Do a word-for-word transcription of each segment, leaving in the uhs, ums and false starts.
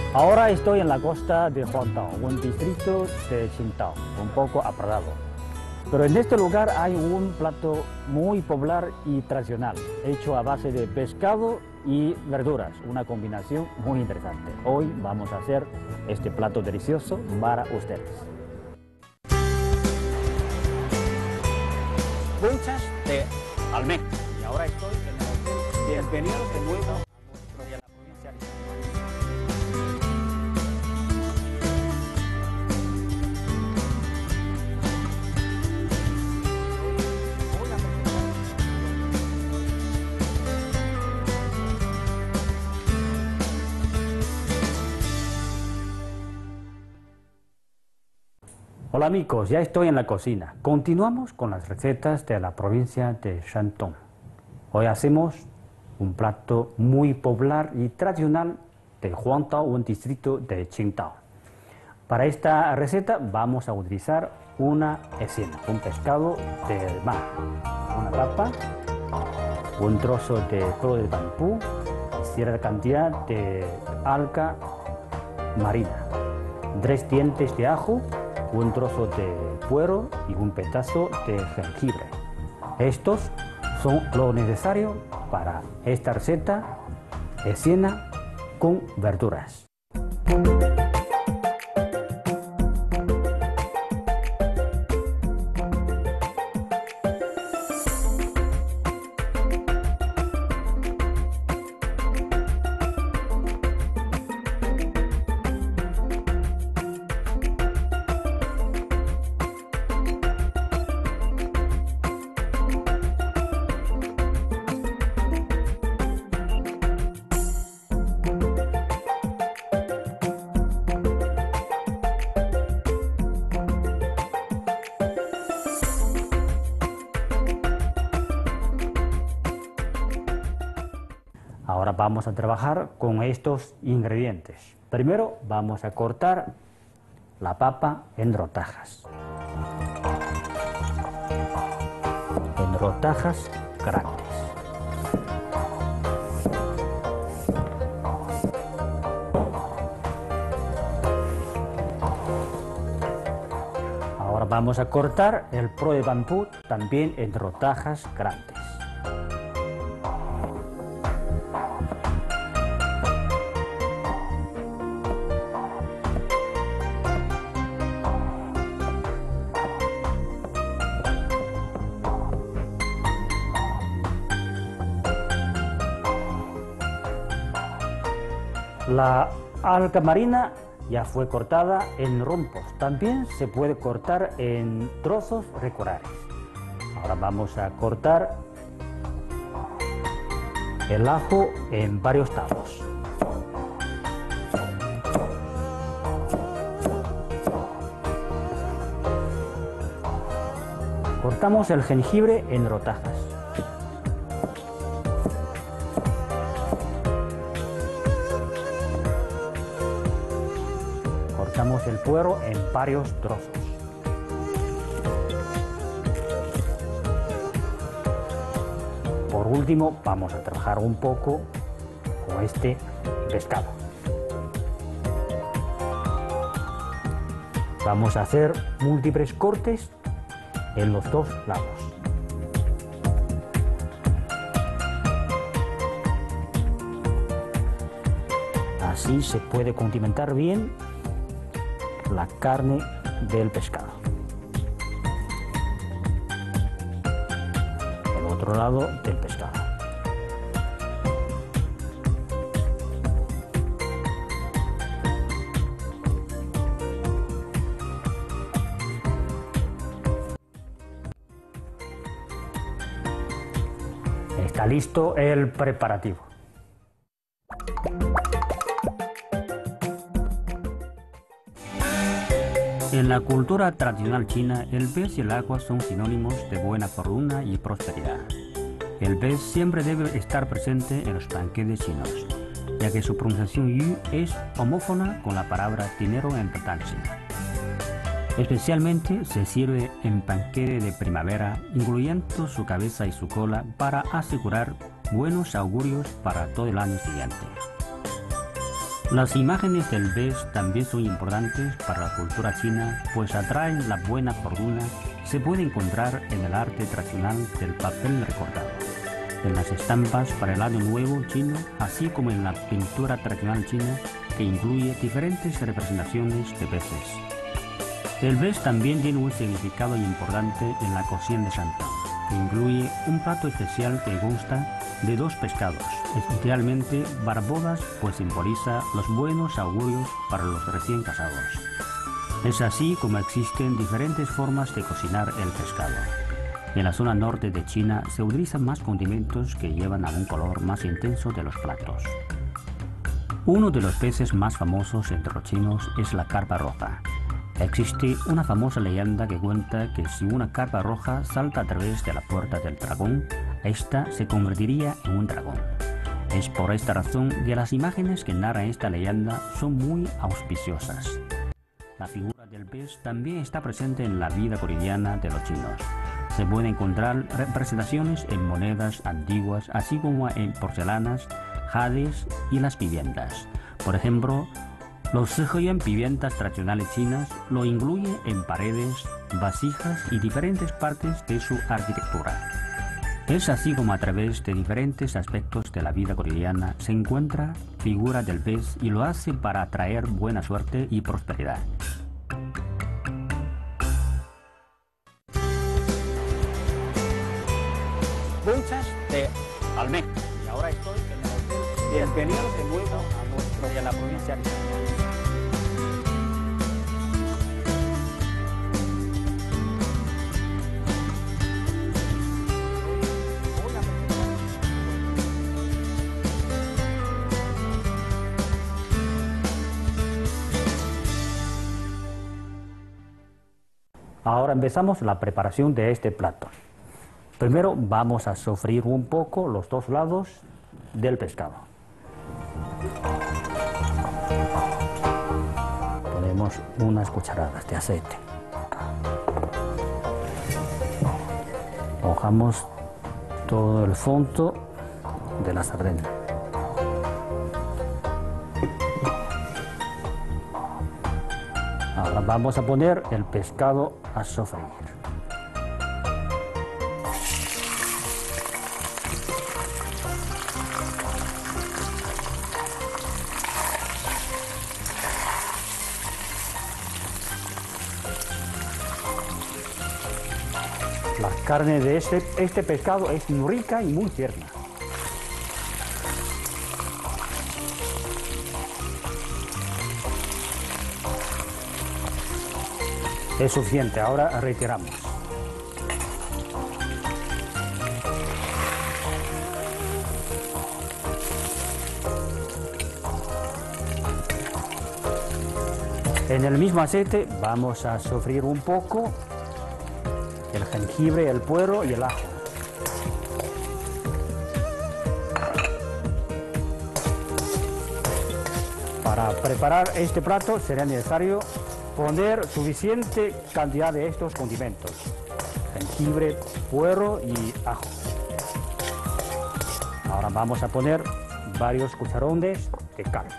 Ahora estoy en la costa de Huangtao, un distrito de Qingdao, un poco apartado. Pero en este lugar hay un plato muy popular y tradicional, hecho a base de pescado y verduras, una combinación muy interesante. Hoy vamos a hacer este plato delicioso para ustedes. Conchas de almeja. Y ahora estoy en el hotel. Bienvenidos de nuevo a nuestro de la provincia de Hola amigos, ya estoy en la cocina. Continuamos con las recetas de la provincia de Shandong. Hoy hacemos un plato muy popular y tradicional de Huangtao, un distrito de Qingdao. Para esta receta vamos a utilizar una escena, un pescado del mar, una papa, un trozo de pelo de bambú y cierta cantidad de alga marina, tres dientes de ajo, un trozo de puero y un pedazo de jengibre. Estos son lo necesario para esta receta de cena con verduras. Ahora vamos a trabajar con estos ingredientes. Primero vamos a cortar la papa en rodajas. En rodajas grandes. Ahora vamos a cortar el pelo de bambú también en rodajas grandes. La alga marina ya fue cortada en rompos. También se puede cortar en trozos regulares. Ahora vamos a cortar el ajo en varios tabos. Cortamos el jengibre en rodajas. Cortamos el puero en varios trozos. Por último, vamos a trabajar un poco con este pescado. Vamos a hacer múltiples cortes en los dos lados. Así se puede condimentar bien la carne del pescado. El otro lado del pescado. Está listo el preparativo. En la cultura tradicional china, el pez y el agua son sinónimos de buena fortuna y prosperidad. El pez siempre debe estar presente en los banquetes chinos, ya que su pronunciación yu es homófona con la palabra dinero en Tanxi. Especialmente se sirve en banquete de primavera, incluyendo su cabeza y su cola para asegurar buenos augurios para todo el año siguiente. Las imágenes del pez también son importantes para la cultura china, pues atraen la buena fortuna. Se puede encontrar en el arte tradicional del papel recortado, en las estampas para el Año Nuevo chino, así como en la pintura tradicional china, que incluye diferentes representaciones de peces. El pez también tiene un significado importante en la cocina de Shantung, que incluye un plato especial que consta de dos pescados, especialmente barbodas, pues simboliza los buenos augurios para los recién casados. Es así como existen diferentes formas de cocinar el pescado. En la zona norte de China se utilizan más condimentos que llevan a un color más intenso de los platos. Uno de los peces más famosos entre los chinos es la carpa roja. Existe una famosa leyenda que cuenta que si una carpa roja salta a través de la puerta del dragón, ésta se convertiría en un dragón. Es por esta razón que las imágenes que narran esta leyenda son muy auspiciosas. La figura del pez también está presente en la vida cotidiana de los chinos. Se pueden encontrar representaciones en monedas antiguas, así como en porcelanas, jades y las viviendas. Por ejemplo, los Siheyuan viviendas tradicionales chinas lo incluyen en paredes, vasijas y diferentes partes de su arquitectura. Es así como a través de diferentes aspectos de la vida cotidiana se encuentra figura del pez y lo hace para atraer buena suerte y prosperidad. Conchas de almeja. Y ahora estoy en el hotel. Bienvenidos de nuevo a nuestro de la provincia de Shantung. Ahora empezamos la preparación de este plato. Primero vamos a sofreír un poco los dos lados del pescado. Ponemos unas cucharadas de aceite. Mojamos todo el fondo de la sartén. Ahora vamos a poner el pescado a sofreír. La carne de este, este pescado es muy rica y muy tierna. Es suficiente, ahora retiramos. En el mismo aceite vamos a sofreír un poco el jengibre, el puerro y el ajo. Para preparar este plato será necesario poner suficiente cantidad de estos condimentos: jengibre, puerro y ajo. Ahora vamos a poner varios cucharones de carne.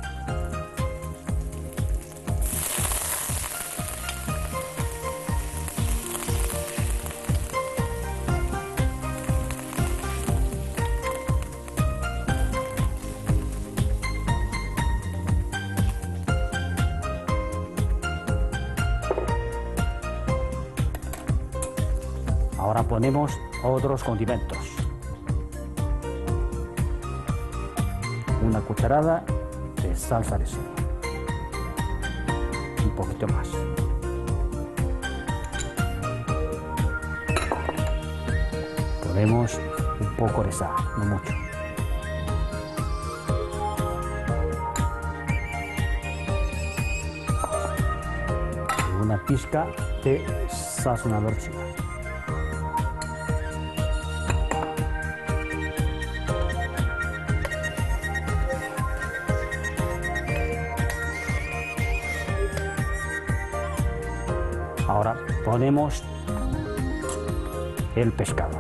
Ahora ponemos otros condimentos. Una cucharada de salsa de soja. Un poquito más. Ponemos un poco de sal, no mucho. Y una pizca de sazonador chino. Ahora ponemos el pescado.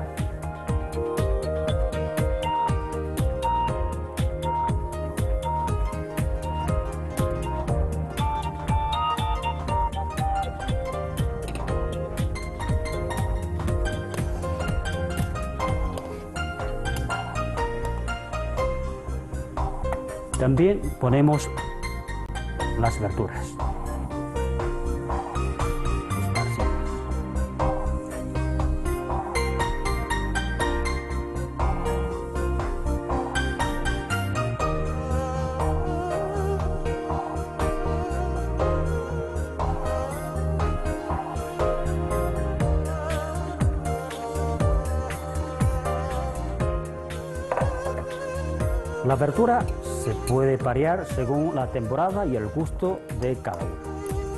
También ponemos las verduras. La verdura se puede variar según la temporada y el gusto de cada uno.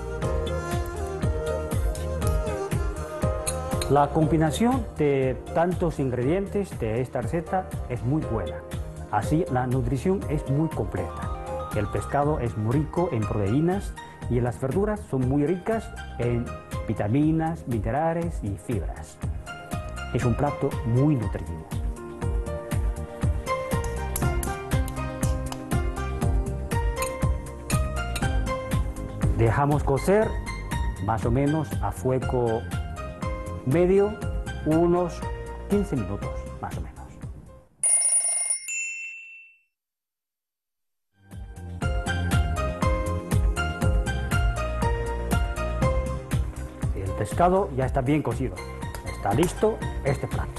La combinación de tantos ingredientes de esta receta es muy buena. Así la nutrición es muy completa. El pescado es muy rico en proteínas y las verduras son muy ricas en vitaminas, minerales y fibras. Es un plato muy nutritivo. Dejamos cocer más o menos a fuego medio unos quince minutos, más o menos. El pescado ya está bien cocido. Está listo este plato.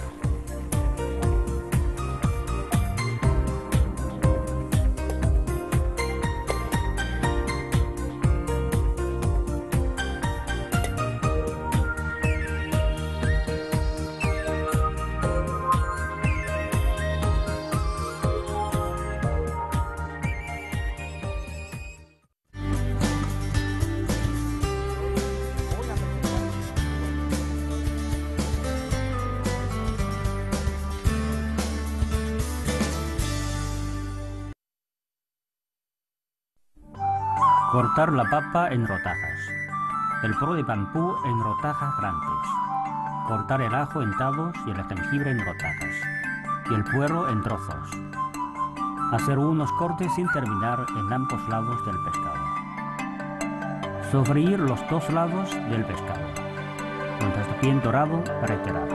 Cortar la papa en rodajas, el poro de bambú en rodajas grandes, cortar el ajo en tabos y el jengibre en rodajas, y el puerro en trozos. Hacer unos cortes sin terminar en ambos lados del pescado. Sofreír los dos lados del pescado, cuando esté bien dorado, retirar.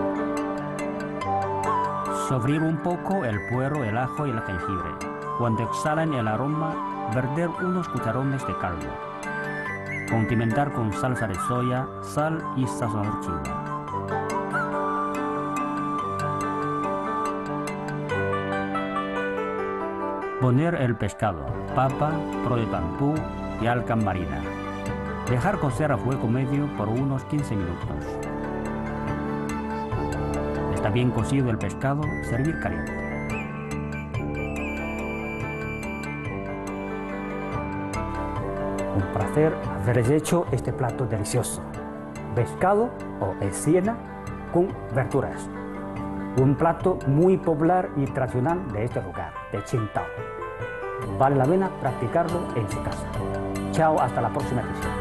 Sofreír un poco el puerro, el ajo y el jengibre. Cuando exhalan el aroma, verter unos cucharones de caldo. Condimentar con salsa de soya, sal y sazonador chino. Poner el pescado, papa, poro de bambú y alga marina. Dejar cocer a fuego medio por unos quince minutos. Está bien cocido el pescado, servir caliente. Un placer haberles hecho este plato delicioso. Pescado o esciena con verduras. Un plato muy popular y tradicional de este lugar, de Qingdao. Vale la pena practicarlo en su casa. Chao, hasta la próxima edición.